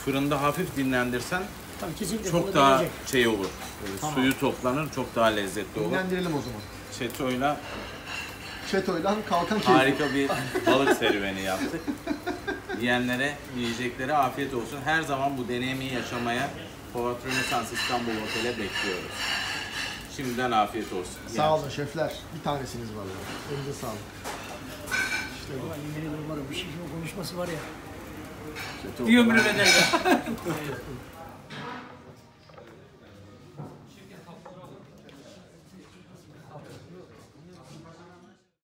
fırında hafif dinlendirsen Tabii kesinlikle çok fırında daha dinlenecek. şey olur. Tamam. Suyu toplanır, çok daha lezzetli olur. Dinlendirelim o zaman. Çeto'yla Çeto'yla kalkan keyfi. harika bir balık serüveni yaptık. Yiyenlere, yiyeceklere afiyet olsun. Her zaman bu deneyimi yaşamaya Polat Rönesans İstanbul Otel'e bekliyoruz. Şimdiden afiyet olsun. Sağ olun şefler. Bir tanesiniz var. Elinize sağlık. İşte bu. Ulan yemin ederim var ya, bir şey konuşması var ya. Çeto, Bir ömrü bedel ya.